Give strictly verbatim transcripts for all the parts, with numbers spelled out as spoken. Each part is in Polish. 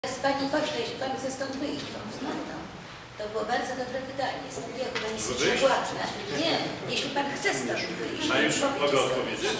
Panie pośle, jeśli Pan chce stąd wyjść, Pan znowu. To było bardzo dobre pytanie. Studia humanistyczne płatne. Nie, jeśli Pan chce stąd wyjść. A już mogę odpowiedzieć?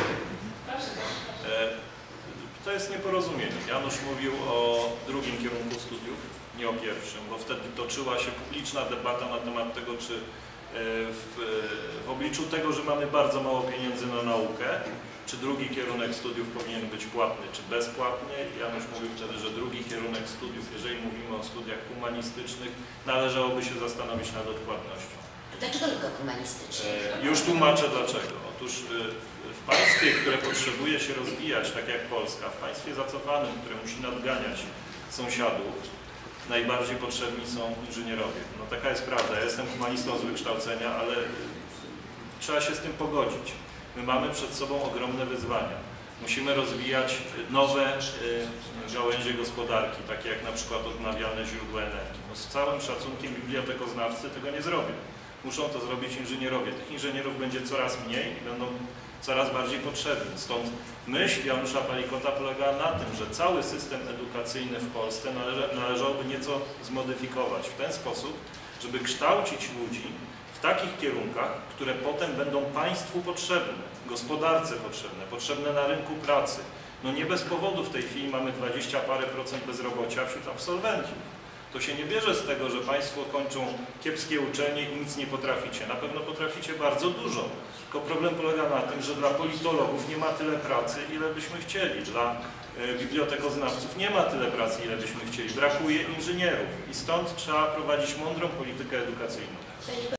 To jest nieporozumienie. Janusz mówił o drugim kierunku studiów, nie o pierwszym, bo wtedy toczyła się publiczna debata na temat tego, czy w, w obliczu tego, że mamy bardzo mało pieniędzy na naukę, czy drugi kierunek studiów powinien być płatny, czy bezpłatny. Janusz mówił wtedy, że drugi kierunek studiów, jeżeli mówimy o studiach humanistycznych, należałoby się zastanowić nad odpłatnością. Dlaczego tylko humanistyczne? E, już tłumaczę dlaczego. Otóż w, w państwie, które potrzebuje się rozwijać, tak jak Polska, w państwie zacofanym, które musi nadganiać sąsiadów, najbardziej potrzebni są inżynierowie. No taka jest prawda. Ja jestem humanistą z wykształcenia, ale trzeba się z tym pogodzić. My mamy przed sobą ogromne wyzwania. Musimy rozwijać nowe y, gałęzie gospodarki, takie jak na przykład odnawialne źródła energii. No, z całym szacunkiem bibliotekoznawcy tego nie zrobią. Muszą to zrobić inżynierowie. Tych inżynierów będzie coraz mniej i będą coraz bardziej potrzebni. Stąd myśl Janusza Palikota polegała na tym, że cały system edukacyjny w Polsce należy, należałoby nieco zmodyfikować w ten sposób, żeby kształcić ludzi w takich kierunkach, które potem będą państwu potrzebne, gospodarce potrzebne, potrzebne na rynku pracy. No nie bez powodu w tej chwili mamy dwadzieścia parę procent bezrobocia wśród absolwentów. To się nie bierze z tego, że państwo kończą kiepskie uczelnie i nic nie potraficie. Na pewno potraficie bardzo dużo. Tylko problem polega na tym, że dla politologów nie ma tyle pracy, ile byśmy chcieli. Dla y, bibliotekoznawców nie ma tyle pracy, ile byśmy chcieli. Brakuje inżynierów i stąd trzeba prowadzić mądrą politykę edukacyjną.